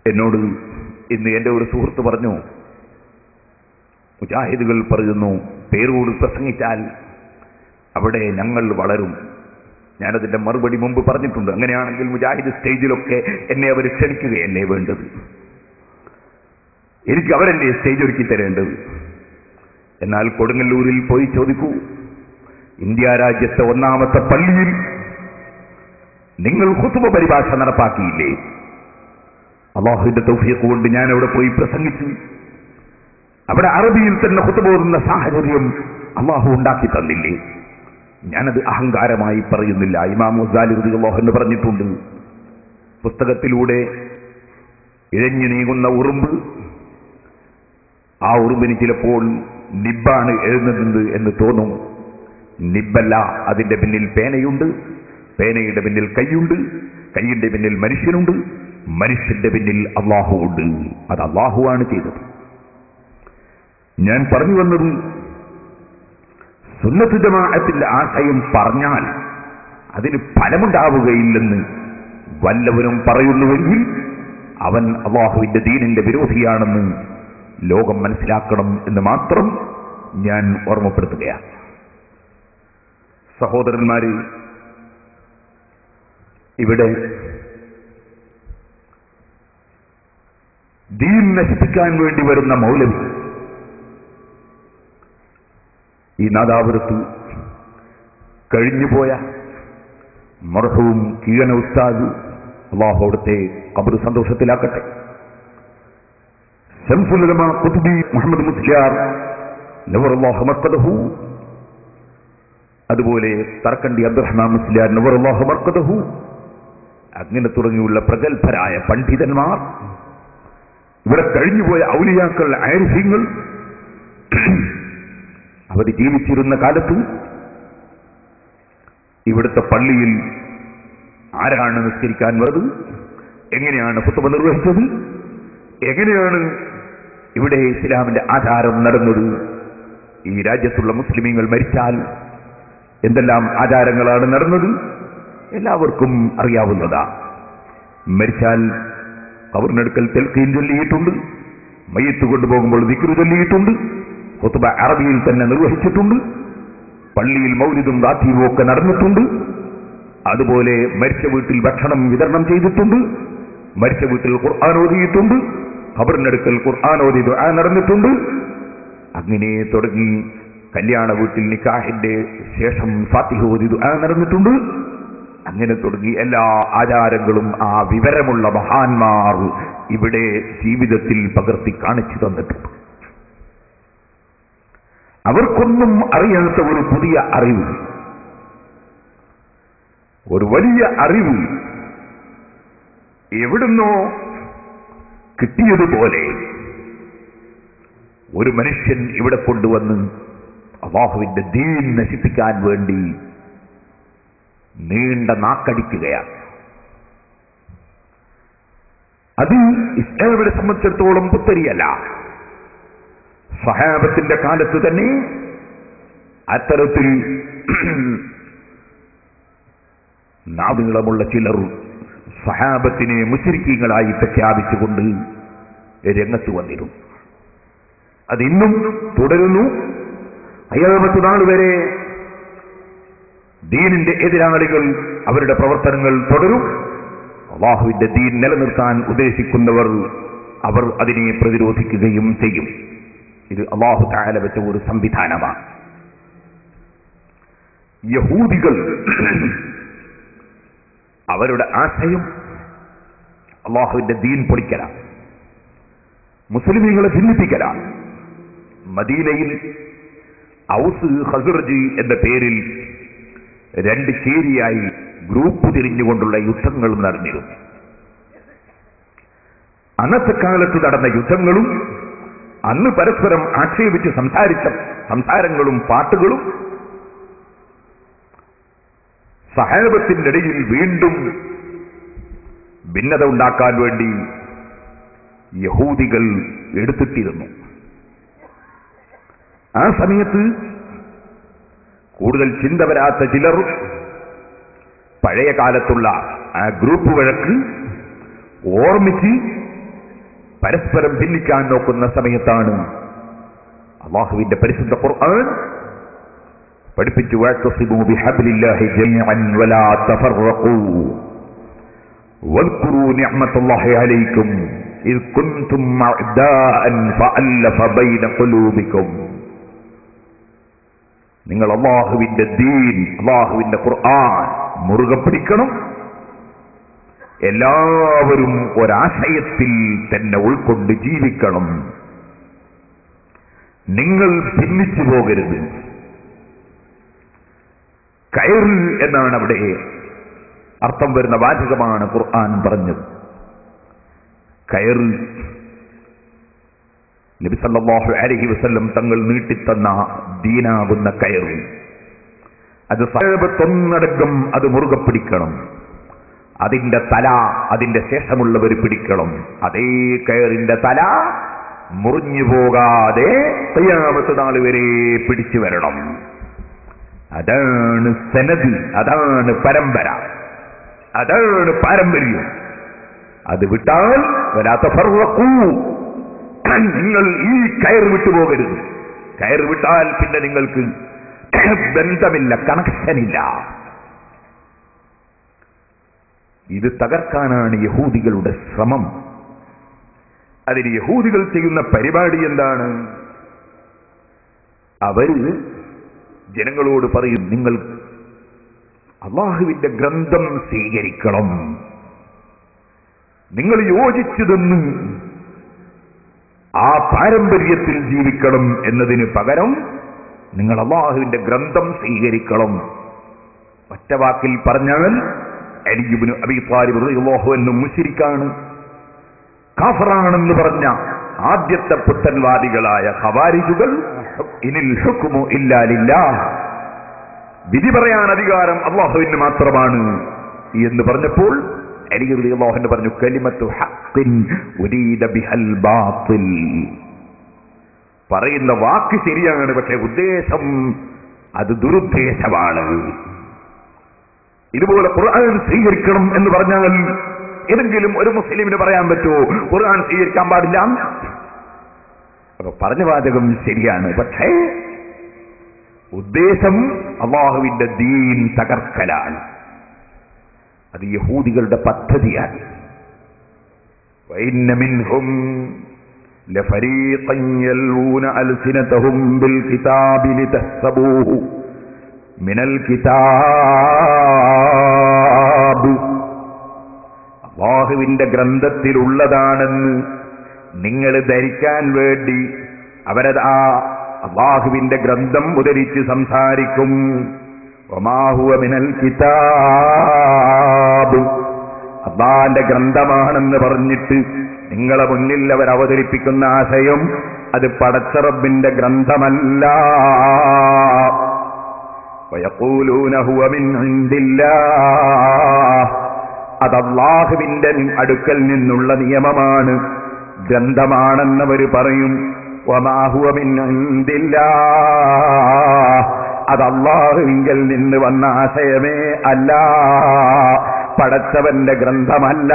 എന്നോട് ഇന്ന് എൻ്റെ ഒരു സുഹൃത്ത് പറഞ്ഞു, മുജാഹിദുകൾ പറയുന്നു പേരോട് പ്രസംഗിച്ചാൽ അവിടെ ഞങ്ങൾ വളരും. ഞാനതിൻ്റെ മറുപടി മുമ്പ് പറഞ്ഞിട്ടുണ്ട്. അങ്ങനെയാണെങ്കിൽ മുജാഹിദ് സ്റ്റേജിലൊക്കെ എന്നെ അവർ ക്ഷണിക്കുകയല്ലേ വേണ്ടത്? എനിക്ക് അവരെന്നെ സ്റ്റേജ് ഒരുക്കി തരേണ്ടത്. എന്നാൽ കൊടുങ്ങല്ലൂരിൽ പോയി ചോദിക്കൂ, ഇന്ത്യ രാജ്യത്തെ ഒന്നാമത്തെ പള്ളിയിൽ നിങ്ങൾ ഖുതുബ പരിഭാഷ നടപ്പാക്കിയില്ലേ? അല്ലാഹുവിന്റെ തൗഫീഖ് കൊണ്ട് ഞാൻ അവിടെ പോയി പ്രസംഗിച്ചു. അവിടെ അറബിയിൽ തന്നെ ഖുതുബ ഓതുന്ന സാഹചര്യം അല്ലാഹു ഉണ്ടാക്കി തന്നില്ലേ? ഞാനത് അഹങ്കാരമായി പറയുന്നില്ല. ഇമാം ഗസാലി റളിയല്ലാഹു അൻഹു പറഞ്ഞിട്ടുണ്ട്, പുസ്തകത്തിലൂടെ ഇഴഞ്ഞു നീങ്ങുന്ന ഉറുമ്പ്, ആ ഉറുമ്പിന് ചിലപ്പോൾ നിബ്ബാണ് എഴുതുന്നത് എന്ന് തോന്നും. നിബ്ബല്ല, അതിന്റെ പിന്നിൽ പേനയുണ്ട്, പേനയുടെ പിന്നിൽ കൈയുണ്ട്, കൈയിന്റെ പിന്നിൽ മനുഷ്യനുണ്ട്, മനുഷ്യന്റെ പിന്നിൽ അല്ലാഹു ഉണ്ട്. അത് അല്ലാഹുവാണ് ചെയ്തത്. ഞാൻ പറഞ്ഞു വന്നത്, സുന്നത്ത് ജമാഅത്തിന്റെ ആശയം പറഞ്ഞാൽ അതിന് ഫലമുണ്ടാവുകയില്ലെന്ന് വല്ലവരും പറയുന്നുവെങ്കിൽ അവൻ അല്ലാഹുവിന്റെ ദീനിന്റെ വിരോധിയാണെന്ന് ലോകം മനസ്സിലാക്കണം എന്ന് മാത്രം ഞാൻ ഓർമ്മപ്പെടുത്തുകയാണ്. സഹോദരന്മാര്, ഇവിടെ ദീൻ നശിപ്പിക്കാൻ വേണ്ടി വരുന്ന മൗലവി, ഈ നാദാപുരത്ത് കഴിഞ്ഞുപോയ മർഹൂം കീഴന ഉസ്താദ്, അല്ലാഹു അവിടുത്തെ ഖബർ സന്തോഷത്തിലാക്കട്ടെ, ശംസുൽ ഉലമ ഖുത്ബി മുഹമ്മദ് മുസ്ലിയാർ നവറല്ലാഹു മർഖദഹു, അതുപോലെ തർക്കണ്ടി അബ്ദുറഹ്മാൻ മുസ്ലിയാർ നവറല്ലാഹു മർഖദഹു, അങ്ങനെ തുടങ്ങിയുള്ള പ്രഗത്ഭരായ പണ്ഡിതന്മാർ, ഇവിടെ കഴിഞ്ഞുപോയ ഔലിയാക്കൾ, ആരിഫീങ്ങൾ, അവർ ജീവിച്ചിരുന്ന കാലത്ത് ഇവിടുത്തെ പള്ളിയിൽ ആരാണ് നിസ്കരിക്കാൻ വരുന്നത്, എങ്ങനെയാണ് ഖുതുബ നിർവഹിച്ചത്, എങ്ങനെയാണ് ഇവിടെ ഇസ്ലാമിന്റെ ആചാരം നടന്നത്, ഈ രാജ്യത്തുള്ള മുസ്ലിമീങ്ങൾ മരിച്ചാൽ എന്തെല്ലാം ആചാരങ്ങളാണ് നടന്നത് എല്ലാവർക്കും അറിയാവുന്നതാ. മരിച്ചാൽ ഖബറിനടുക്കൽ തൽഖീൻ ചൊല്ലിയിട്ടുണ്ട്, മയ്യത്ത് കൊണ്ടുപോകുമ്പോൾ ദിക്ർ ചൊല്ലിയിട്ടുണ്ട്, ഖുതുബ അറബിയിൽ തന്നെ നിർവഹിച്ചിട്ടുണ്ട്, പള്ളിയിൽ മൗലിദും റാത്തീബും ഒക്കെ നടന്നിട്ടുണ്ട്. അതുപോലെ മരിച്ച വീട്ടിൽ ഭക്ഷണം വിതരണം ചെയ്തിട്ടുണ്ട്, മരിച്ച വീട്ടിൽ ഖുർആൻ ഓതിയിട്ടുണ്ട്, ഖബറിനടുക്കൽ ഖുർആൻ ഓതി ദുആ നടന്നിട്ടുണ്ട്. അങ്ങനെ തുടങ്ങി കല്യാണ വീട്ടിൽ നിക്കാഹിന്റെ ശേഷം ഫാത്തിഹ ഓതി ദുആ നടന്നിട്ടുണ്ട്. അങ്ങനെ തുടങ്ങി എല്ലാ ആചാരങ്ങളും ആ വിവരമുള്ള മഹാന്മാർ ഇവിടെ ജീവിതത്തിൽ പകർത്തി കാണിച്ചു തന്നിട്ടുണ്ട്. അവർക്കൊന്നും അറിയാത്ത ഒരു പുതിയ അറിവ്, ഒരു വലിയ അറിവ് എവിടുന്നോ കിട്ടിയതുപോലെ ഒരു മനുഷ്യൻ ഇവിടെ കൊണ്ടുവന്ന് അല്ലാഹുവിന്റെ ദീൻ നശിപ്പിക്കാൻ വേണ്ടി നീണ്ട നാക്കടിക്കുകയാണ്. അത് ഇസ്ലാമിനെ സംബന്ധിച്ചിടത്തോളം പുത്തരിയല്ല. സഹാബത്തിന്റെ കാലത്ത് തന്നെ അത്തരത്തിൽ നാദീളമുള്ള ചിലർ സഹാബത്തിനെ മുശ്രിക്കീങ്ങളായി പ്രഖ്യാപിച്ചുകൊണ്ട് രംഗത്ത് വന്നിരുന്നു. അതിന്നും തുടരുന്നു. ഖിയാമത്ത് നാൾ വരെ ദീനിന്റെ എതിരാളികൾ അവരുടെ പ്രവർത്തനങ്ങൾ തുടരും. അല്ലാഹുവിന്റെ ദീൻ നിലനിർത്താൻ ഉദ്ദേശിക്കുന്നവർ അവർ അതിനെ പ്രതിരോധിക്കുകയും ചെയ്യും. ഇത് അല്ലാഹു തആല വെച്ച ഒരു സംവിധാനമാണ്. യഹൂദികൾ അവരുടെ ആശയം അല്ലാഹുവിന്റെ ദീൻ പൊളിക്കലാണ്, മുസ്ലിമീങ്ങളെ ഭിന്നിപ്പിക്കലാണ്. മദീനയിൽ ഔസ് ഖസ്റജ് എന്ന പേരിൽ രണ്ട് ചേരിയായി ഗ്രൂപ്പ് തിരിഞ്ഞുകൊണ്ടുള്ള യുദ്ധങ്ങൾ നടന്നിരുന്നു. അന്നത്തെ കാലത്ത് നടന്ന യുദ്ധങ്ങളും അന്ന് പരസ്പരം ആക്ഷേപിച്ച് സംസാരിച്ച സംസാരങ്ങളും പാട്ടുകളും സഹാബത്തിന്റെ ഇടയിൽ വീണ്ടും ഭിന്നത ഉണ്ടാക്കാൻ വേണ്ടി യഹൂദികൾ എടുത്തിട്ടിരുന്നു. ആ സമയത്ത് കൂടുതൽ ചിന്ത വരാത്ത ചിലർ പഴയ കാലത്തുള്ള ആ ഗ്രൂപ്പ് വഴക്ക് ഓർമ്മിച്ച് പരസ്പരം ഭിന്നിക്കാൻ നോക്കുന്ന സമയത്താണ് അല്ലാഹുവിന്റെ പരിശുദ്ധ ഖുർആൻ പഠിപ്പിച്ചു വഅതസിമു ബിഹബ്ലില്ലാഹി ജമീഅൻ വലാ തഫറഖൂ വദ്കുറൂ നിഅമത്തല്ലാഹി അലൈക്കും ഇദ് കുൻതും അഅദാഅൻ ഫഅല്ലഫ ബൈന ഖുലൂബിക്കും. നിങ്ങൾ അല്ലാഹുവിന്റെ ദീൻ, അല്ലാഹുവിന്റെ ഖുർആൻ മുറുകെ പിടിക്കണം. എല്ലാവരും ഒരാശയത്തിൽ തന്നെ ഉൾക്കൊണ്ട് ജീവിക്കണം. നിങ്ങൾ ഭിന്നിച്ചു പോകരുത്. കയർ എന്നാണ് അവിടെ അർത്ഥം വരുന്ന വാചകമാണ് ഖുർആൻ പറഞ്ഞത്. കയർ നബി സല്ലല്ലാഹു അലൈഹി വസല്ലം തങ്ങൾ നീട്ടിത്തന്ന ദീനാകുന്ന കയർ, അത് സഹാബത്തൊന്നടങ്കം അത് മുറുകെ പിടിക്കണം. അതിന്റെ തല അതിന്റെ ശേഷമുള്ളവർ പിടിക്കണം. അതേ കയറിന്റെ തല മുറിഞ്ഞു പോകാതെ ഖിയാമത്ത് നാൾ വരെ പിടിച്ചു വരണം. അതാണ് സനദ്, അതാണ് പരമ്പര, അതാണ് പാരമ്പര്യം. അത് വിട്ടാൽ വലാ തഫറഖൂ, നിങ്ങൾ ഈ കയർ വിട്ടുപോകരുത്. കയർ വിട്ടാൽ പിന്നെ നിങ്ങൾക്ക് ബന്ധമില്ല, കണക്ഷനില്ല. ഇത് തകർക്കാനാണ് യഹൂദികളുടെ ശ്രമം. അതിന് യഹൂദികൾ ചെയ്യുന്ന പരിപാടി എന്താണ്? അവര് ജനങ്ങളോട് പറയും, നിങ്ങൾ അല്ലാഹുവിന്റെ ഗ്രന്ഥം സ്വീകരിക്കണം, നിങ്ങൾ യോജിച്ചതെന്ന് ആ പാരമ്പര്യത്തിൽ ജീവിക്കണം എന്നതിന് പകരം നിങ്ങൾ അല്ലാഹുവിന്റെ ഗ്രന്ഥം സ്വീകരിക്കണം. ഒറ്റ വാക്കിൽ പറഞ്ഞാൽ അലി ഇബ്നു അബീ ത്വാലിബ് റളിയല്ലാഹു അൻഹു മുശ്രിക്കാണ്, കാഫറാണെന്ന് പറഞ്ഞ ആദ്യത്തെ പുത്തൻവാദികളായ ഖവാരിജുകൾ ഇനിൽ ഹുക്മു ഇല്ലാ ലില്ലാഹ്, വിധി പറയാൻ അധികാരം അല്ലാഹുവിന് മാത്രമാണ് എന്ന് പറഞ്ഞപ്പോൾ അലി റളിയല്ലാഹു അൻഹു പറഞ്ഞു, കലിമത്തു ഹഖ്ഖിൻ ഉരീദ ബിഹൽ ബാത്തിൽ. പറയുന്ന വാക്ക് ശരിയാണ്, പക്ഷേ ഉദ്ദേശം അത് ദുരുദ്ദേശമാണ്. ഇതുപോലെ ഖുർആൻ സ്വീകരിക്കണം എന്ന് പറഞ്ഞാൽ ഏതെങ്കിലും ഒരു മുസ്ലിമിന് പറയാൻ പറ്റുമോ ഖുർആൻ സ്വീകരിക്കാൻ പാടില്ല? അപ്പൊ പറഞ്ഞ വാചകം ശരിയാണ്, പക്ഷേ ഉദ്ദേശം അല്ലാഹുവിന്റെ ദീൻ തകർക്കലാണ്. അത് യഹൂദികളുടെ പദ്ധതിയാണ്. വഇന്ന മിൻഹും ലഫരീഖൻ യൽഊന അൽസിനതഹും ബിൽ കിതാബി ലിതഹ്സബൂഹു മിനൽ കിതാബ്. അല്ലാഹുവിന്റെ ഗ്രന്ഥത്തിലുള്ളതാണെന്ന് നിങ്ങൾ ധരിക്കാൻ വേണ്ടി അവരത് ആ അല്ലാഹുവിന്റെ ഗ്രന്ഥം ഉദ്ധരിച്ച് സംസാരിക്കും. വമാ ഹുവ മിനൽ കിതാബ്, അല്ലാഹുവിന്റെ ഗ്രന്ഥമാണെന്ന് പറഞ്ഞിട്ട് നിങ്ങളെ മുന്നിൽ അവർ അവതരിപ്പിക്കുന്ന ആശയം അത് പടച്ച റബ്ബിന്റെ ഗ്രന്ഥമല്ല. വയഖൂലൂന ഹുവ മിൻ ഇൻദില്ലാഹ്, അത് അല്ലാഹുവിന്റെ അടുക്കൽ നിന്നുള്ള നിയമമാണ്, ഗ്രന്ഥമാണെന്നവർ പറയും. വമാ ഹുവ മിൻ ഇൻദില്ലാഹ്, അത് അല്ലാഹുവിങ്കൽ നിന്ന് വന്ന ആശയമേ അല്ല, പടച്ചവന്റെ ഗ്രന്ഥമല്ല.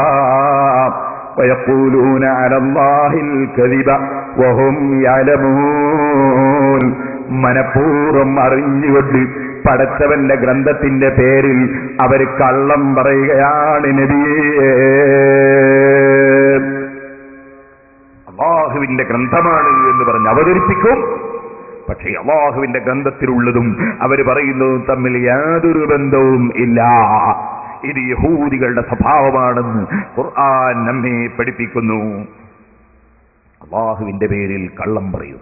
വയഖൂലൂന അലല്ലാഹിൽ കദിബ വഹും യഅലമൂൻ, മനഃപൂർവ്വം അറിഞ്ഞുകൊണ്ട് പടച്ചവന്റെ ഗ്രന്ഥത്തിന്റെ പേരിൽ അവർ കള്ളം പറയുകയാണ് നബിയേ. അല്ലാഹുവിന്റെ ഗ്രന്ഥമാണ് എന്ന് പറഞ്ഞ് അവതരിപ്പിക്കും, പക്ഷേ അല്ലാഹുവിന്റെ ഗ്രന്ഥത്തിലുള്ളതും അവർ പറയുന്നതും തമ്മിൽ യാതൊരു ബന്ധവും ഇല്ല. ഇത് യഹൂദികളുടെ സ്വഭാവമാണെന്ന് ഖുർആൻ നമ്മെ പഠിപ്പിക്കുന്നു. അല്ലാഹുവിന്റെ പേരിൽ കള്ളം പറയും.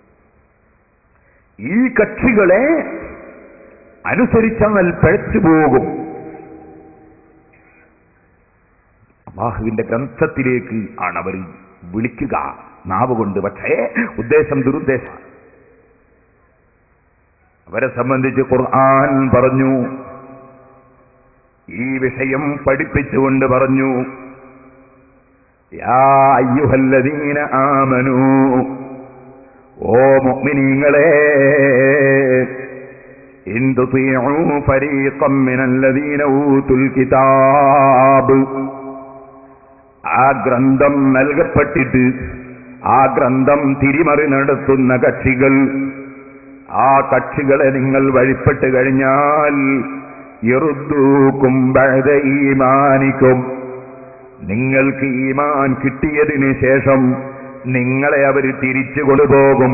ഈ കക്ഷികളെ അനുസരിച്ചാൽ പഴച്ചു പോകും. അല്ലാഹുവിന്റെ ഗ്രന്ഥത്തിലേക്ക് ആണ് അവർ വിളിക്കുക നാവ് കൊണ്ട്, പക്ഷേ ഉദ്ദേശം ദുരുദ്ദേശം. അവരെ സംബന്ധിച്ച് ഖുർആൻ പറഞ്ഞു, ഈ വിഷയം പഠിപ്പിച്ചുകൊണ്ട് പറഞ്ഞു, യാ അയ്യുഹല്ലദീന ആമനൂ, ഓ മുഅ്മിനീങ്ങളെ, ഇൻ തുതീഉ ഫരീഖം മിനല്ലദീന ഊതുൽ കിതാബ്, ആ ഗ്രന്ഥം നൽകപ്പെട്ടിട്ട് ആ ഗ്രന്ഥം തിരിമറി നടത്തുന്ന കക്ഷികൾ, ആ കക്ഷികളെ നിങ്ങൾ വഴിപ്പെട്ട് കഴിഞ്ഞാൽ യറുദ്ദൂകും ബഅദ ഈമാനിക്കും, നിങ്ങൾക്ക് ഈമാൻ കിട്ടിയതിന് ശേഷം നിങ്ങളെ അവർ തിരിച്ചു കൊണ്ടുപോകും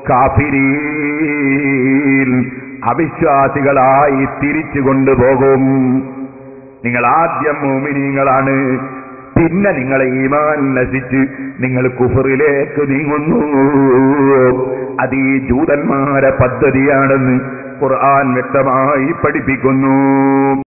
കാഫിരീൻ, അവിശ്വാസികളായി തിരിച്ചു കൊണ്ടുപോകും. നിങ്ങൾ ആദ്യം മുഅ്മിനീങ്ങളാണ്, പിന്നെ നിങ്ങളെ ഈമാൻ നശിച്ച് നിങ്ങൾ കുഫറിലേക്ക് നീങ്ങുന്നു. അത് ഈ ജൂതന്മാരെ പദ്ധതിയാണെന്ന് ഖുർആൻ വ്യക്തമായി പഠിപ്പിക്കുന്നു.